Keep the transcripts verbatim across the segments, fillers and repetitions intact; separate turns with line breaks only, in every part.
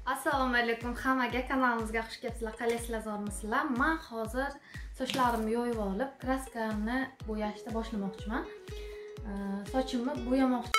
Assalomu alaykum hammaga, kanalimizga xush kelibsizlar. Qaysizlar, zo'rmisizlar? Men hozir sochlarimni yoyib olib, kraskani bo'yashni boshlamoqchiman. Sochimni bo'yamoqchi.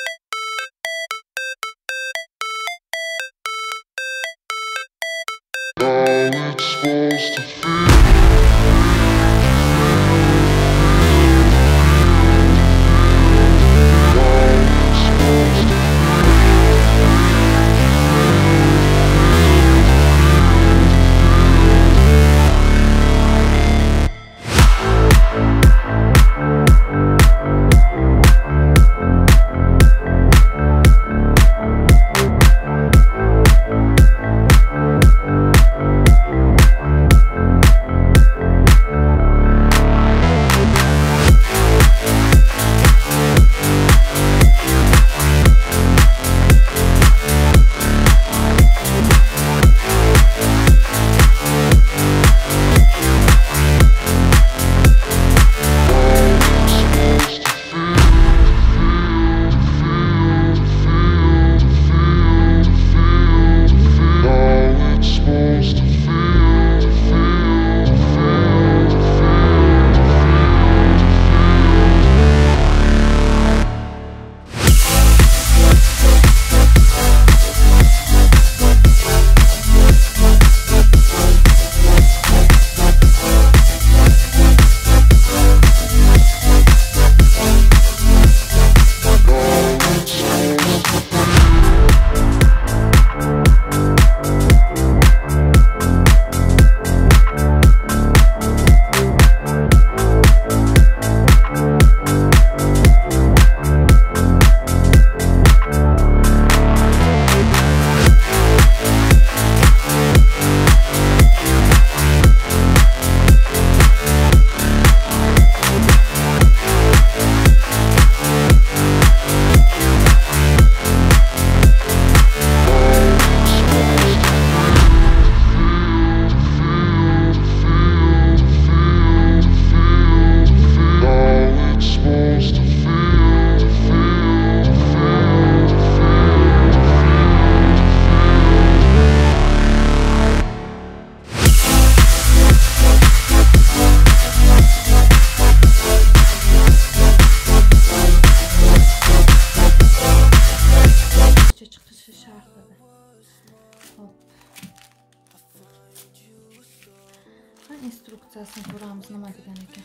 Instruksiyasini ko'ramiz nima degan ekan.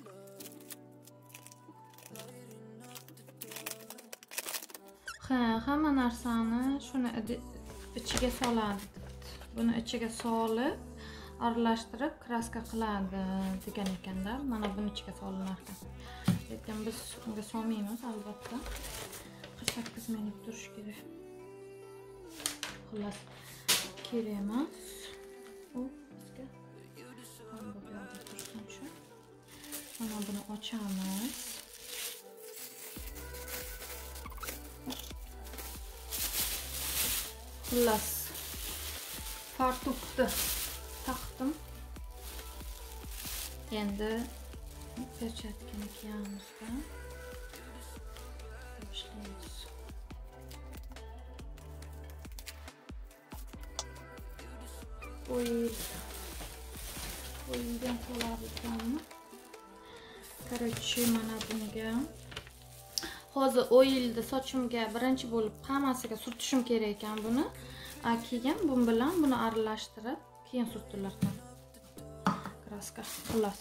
Ha, hamma narsani shuni ichiga soladi. Buni ichiga solib, aralashtirib kraska qiladi degan ekanda. Mana buni ichiga solinar ekan. Lekin biz unga solmaymiz albatta. qirq sakkiz minut turish kerak. Xullas, kerak emas. U bizga mana buni ochamiz. Xullas, fartukni taqdim. Endi perchatkani kiyamiz. Boshlaymiz. Oy. Oyundan qo'llarni Короче, mana bunga hozir oilni sochimga birinchi bo'lib hammasiga surtishim kerak ekan buni. Keyin bu bilan buni aralashtirib, keyin surtilar ekan. Kraska xullas.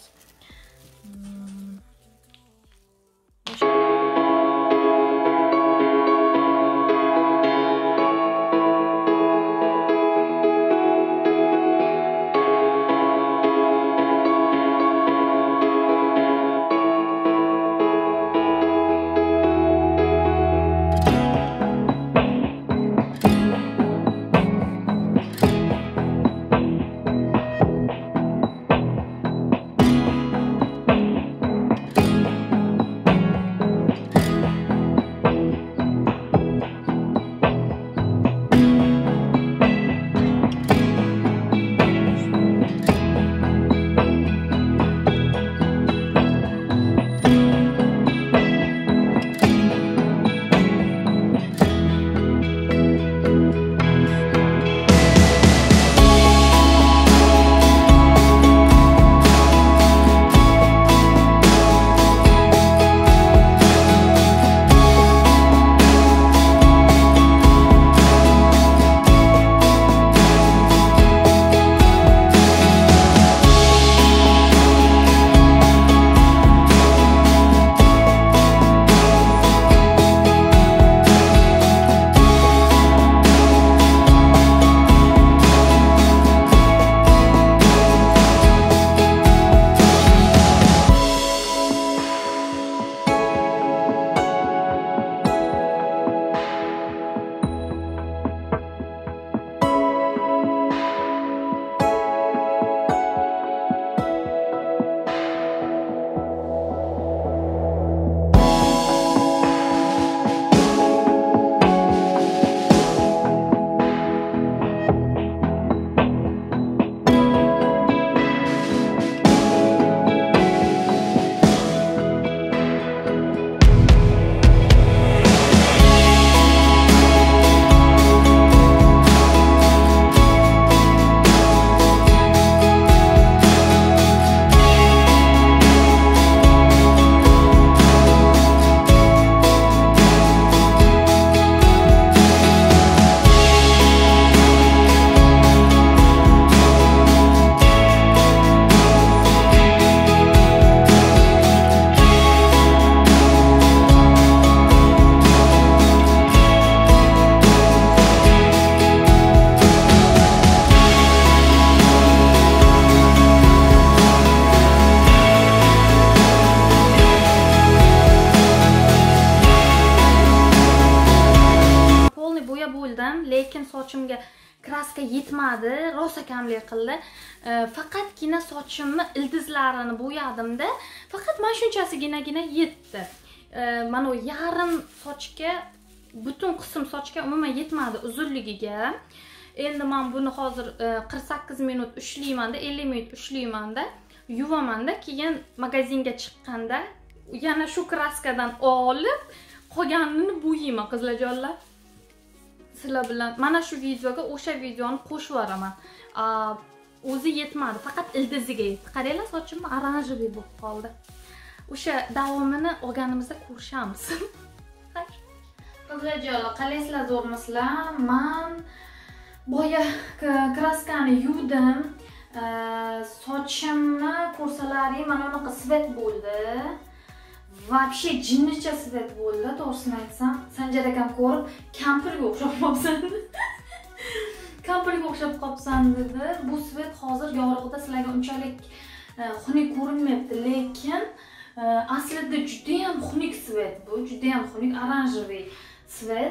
sochimga kraska yetmadi, rosa kamlik qildi. Faqatgina sochimni ildizlarini bo'yadimda, faqat mana shunchasigina yetdi. Mana u yarim sochga, butun qism sochga umuman yetmadi uzunligiga. Endi men buni hozir qirq sakkiz minut ushlayman-da, ellik minut ushlayman-da, yuvaman-da, keyin magazinga chiqqanda yana shu kraskadan olib qolganini bo'yayman, qizlarjonlar. Sizlar bilan mana shu videoga o'sha videoni qo'shib yuboraman. O'zi yetmadi, faqat ildiziga yetdi. Qaranglar, sochim oranjiy bo'lib qoldi. O'sha davomini olganimizda ko'rishamiz. Qizlarjonlar, qalaysizlar, zo'rmisizlar? Men boya kraskani yuvdim. Sochimni ko'rsalaring, mana bunaqa svet bo'ldi. Вообще jinnicha svet bo'ldi, to'g'risini aytsam. Sanjar akam ko'rib, kampirga o'xshab qolsan. Kampirga o'xshab qolsan dedi. Bu svet hozir yorug'ida sizlarga unchalik xunuk ko'rinmayapti, lekin aslida juda ham xunuk svet bu, juda ham xunuk oranjiy svet.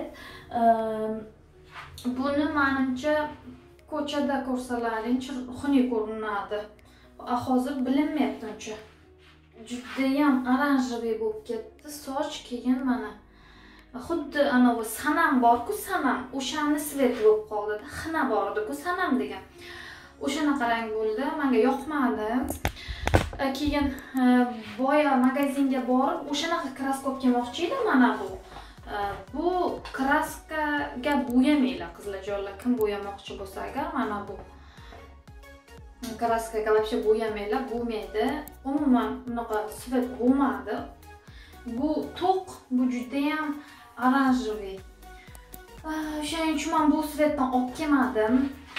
Buni menimcha ko'chada ko'rsalaring xunuk ko'rinadi. Hozir bilinmayapti uncha. Juda ham oranjiy bo'lib ketdi soch. Keyin mana xuddi ana bu sanam bor-ku, sanam, o'shani svet bo'lib qoldi. Xina bor edi-ku, sanam degan. O'shanaqa rang bo'ldi, menga yoqmadi. Keyin boya magazinga borib, o'shanaqa kraska olib kelmoqchi edim mana bu. Bu kraskaga bo'yamanglar, qizlarjonlar. Kim bo'yamoqchi bo'lsa agar, mana bu kraskaga вообще bo'yamanglar, bo'lmaydi. Umuman bunaqa svet bo'lmadi. Bu to'q, bu juda ham oranjiy. O'shaning uchun men bu svetdan olib kelmadim.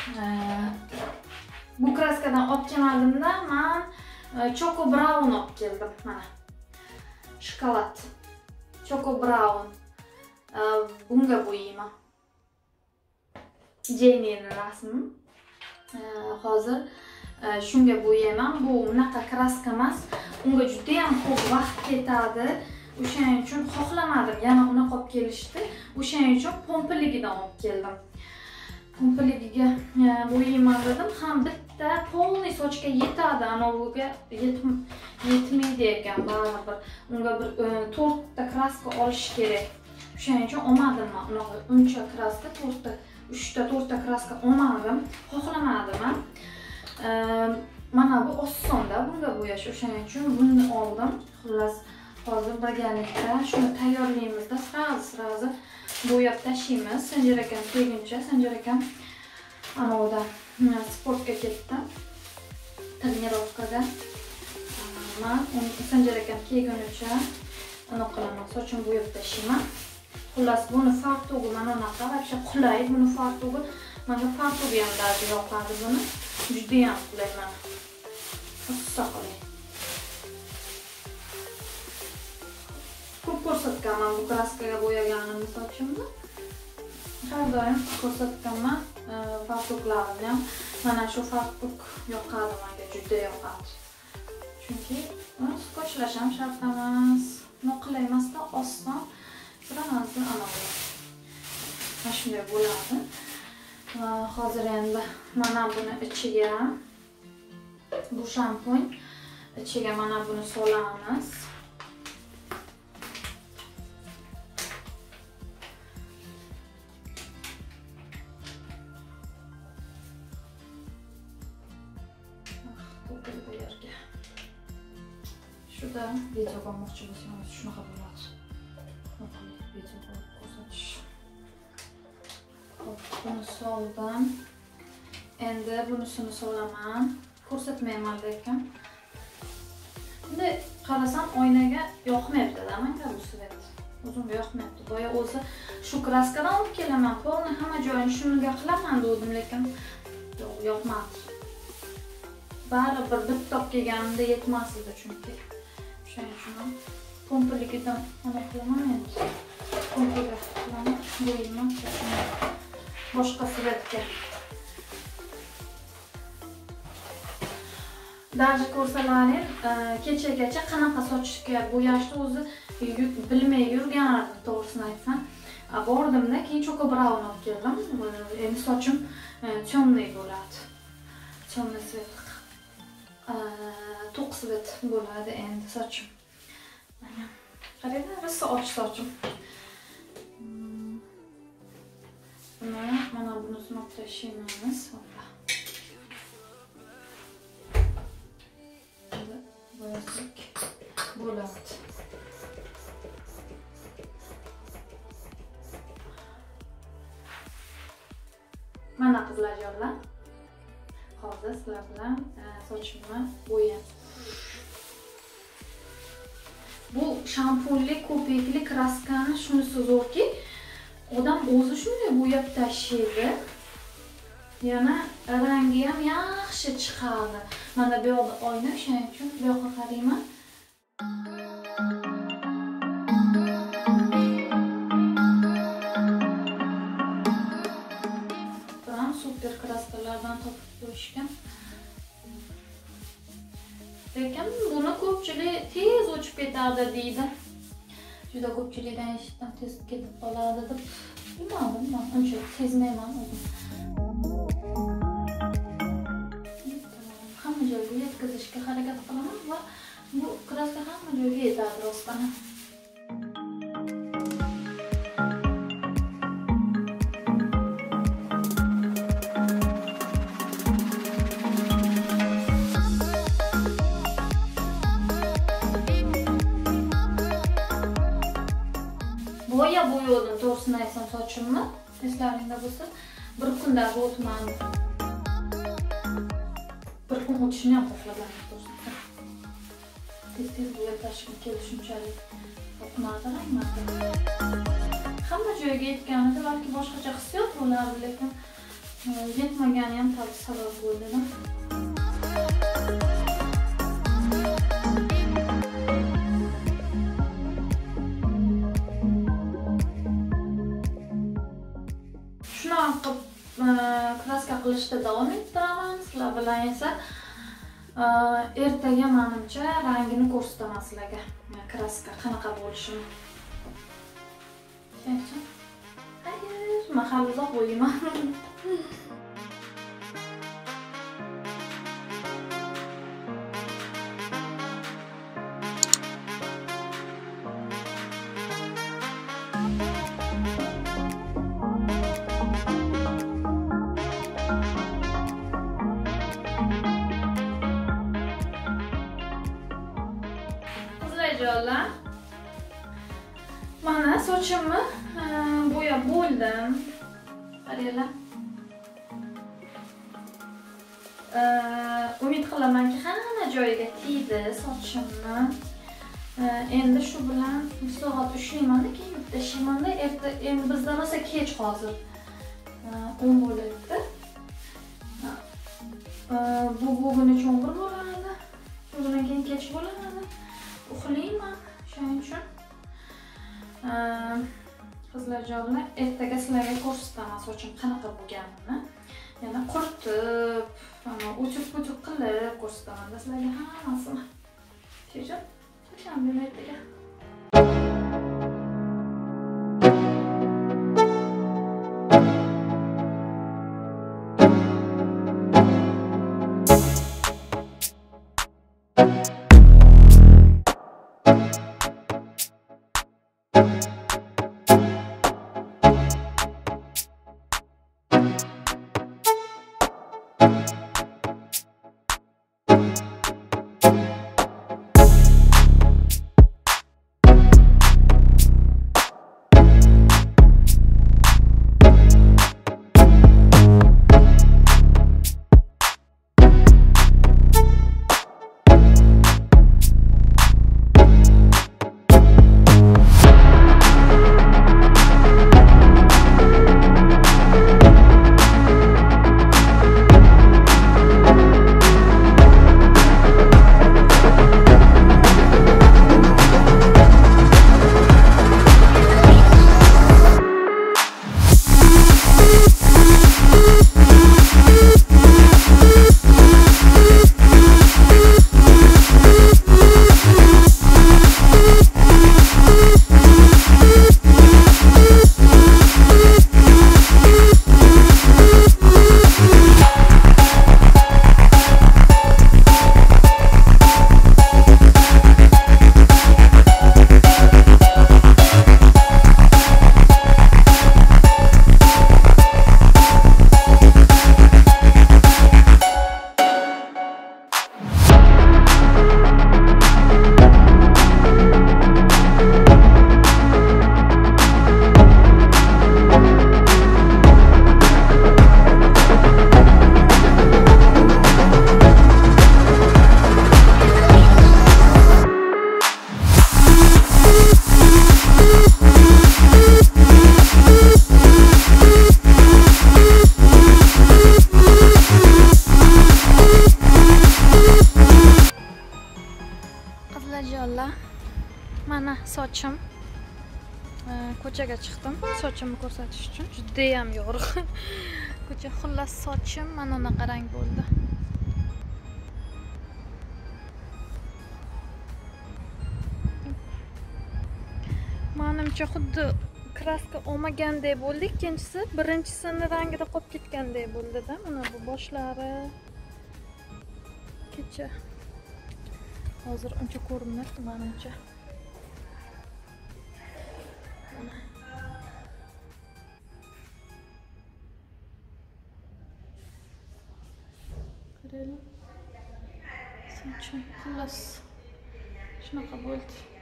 Bu kraskadan olib kelmadimda, men Choco Brown olib keldim, mana. Shokolad. Choco Brown. Bunga bo'yayman. Jenny'ning rasmi. Hozir shunga bo'yayman. Bu unaqa kraska emas. Unga juda ham ko'p vaqt ketadi. O'shaning uchun xohlamadim yana unaqa olib kelishdi. O'shaning uchun pompligidan olib keldim. Pompligiga bo'yayman dedim. Ham bitta polniy sochga yetadi, anaviga yetmaydi ekan baribir. Unga bir to'rtta kraska olish kerak. O'shaning uchun olmadim men. Unaqa uncha kraska, to'rtta, uchta, to'rtta kraska olmadim. Xohlamadim men. Mana bu osonda bunga bo'yash, o'shaning uchun buni oldim. Xullas, hozir birgalikda shuni tayyorlaymizda, sraz-sraz bo'yab tashlaymiz. Sanjar akam kelguncha, Sanjar akam anoda sportga ketdi. Trenirovkaga. Men Sanjar akam kelguncha uni qilaman, sochimni bo'yab tashlayman. Xullas, buni fartugi mana bunaqa, вообще qulay, buni fartugi. Menga fartugi ham dardi yoqadi buni. Juda ham qulay mana. Qissa qilay. Ko'p ko'rsatganman bu kraskaga bo'yaganimni sochimni. Har doim ko'rsatganman fartuklarni ham. Mana shu fartuk yoqadi menga, juda yoqadi. Chunki skotchlash ham shart emas. Noqulay emasda, oson. Sirasi anavi. Mana shunday bo'ladi. Hozir endi mana buni ichiga bu shampun ichiga mana buni solamiz. To'kildi bu yerga. Shuda video qilmoqchi bo'lsangiz shunaqa bo'ladi. Video ko'rsatish. Buni soldim. Endi bunisini solaman. Ko'rsatmayman lekin. Endi qarasam oynaga yoqmayapti-da menga bu svet. O'zimga yoqmayapti. Boya o'zi shu kraskadan olib kelaman. Polni hamma joyini shunga qilaman dedim, lekin yo'q, yoqmadi. Baribir bitta olib kelganimda yetmas edi chunki. Shuning uchun pompligidan ana qilaman endi. Pompliga qilaman, bo'yayman. Boshqa svetga. Даже ko'rsalaring, kechagacha qanaqa sochga bo'yashni o'zi bilmay yurgandim, to'g'risini aytsam. Bordimda keyin choco brown olib keldim. Endi sochim temный bo'ladi. Temный цвет. To'q цвет bo'ladi endi sochim. Mana qarang, rosa och sochim. Mana mana bunisini olib tashlaymiz. Boyasak bo'ladi. Mana qizlarjonlar, hozir sizlar bilan sochimni bo'yayman. Bu shampunli ko'pikli kraskani shunisi zo'rki, odam o'zi shunday bo'yab tashlaydi. Yana rangi ham yaxshi chiqadi. Mana bu yoqda oyna, o'shaning uchun bu yoqqa qarayman. Buram super kraskalardan topib qo'yishgan. Lekin buni ko'pchilik tez o'chib ketadi deydi. Juda ko'pchilikdan eshitdim, tez ketib qoladi deb. Bilmadim, men uncha sezmayman o'zim. Hamma joyga yetkazishga harakat qilaman va bu kraska hamma joyga yetadi rostdan. Boya bo'yovdim, to'g'risini aytsam sochimni. Eslaringda bo'lsa, bir kunda o'tmadi. Bir kun o'tishini ham xohlagandim to'g'risini. Tez-tez bo'yab tashqim kelishunchalik o'tmadi, rangmadi. Hamma joyga yetganida balki boshqacha hissiyot bo'lardi, lekin yetmagani ham tabiiy sabab bo'ldi. Shunaqa kraska qilishda davom ettiraman. Sizlar bilan esa ertaga menimcha rangini ko'rsataman sizlarga. Kraska qanaqa bo'lishini. Tushunarli? Hayır, mahalliza qo'yman. Qizlarjonlar, mana sochimni bo'yab bo'ldim. Qaranglar. Umid qilamanki, hamma joyiga tegdi sochimni. Endi shu bilan bir soat ushlayman-da, keyin yuvib tashlayman-da. Erta endi bizda masa kech hozir. o'n bo'lyapti. Bu bugun uchun bir bo'ladi. Undan keyin kech bo'ladi. Uxlayman, shuning uchun. Qizlarjonlar, ertaga sizlarga ko'rsataman sochim qanaqa bo'lganini. Yana quritib, mana o'chib-o'chib qilib ko'rsataman sizlarga hammasini. Tushunib? Tushundim ertaga. sochim. Ko'chaga chiqdim sochimni ko'rsatish uchun. Juda ham yorug'. Ko'cha xullas sochim mana bunaqa rang bo'ldi. Menimcha xuddi kraska olmagandek bo'ldi. Ikkinchisi birinchisini rangida qolib ketgandek bo'ldi-da. Mana bu boshlari. Kecha. Hozir uncha ko'rinmayapti menimcha. Qaraylik. Sochim xullas shunaqa bo'ldi.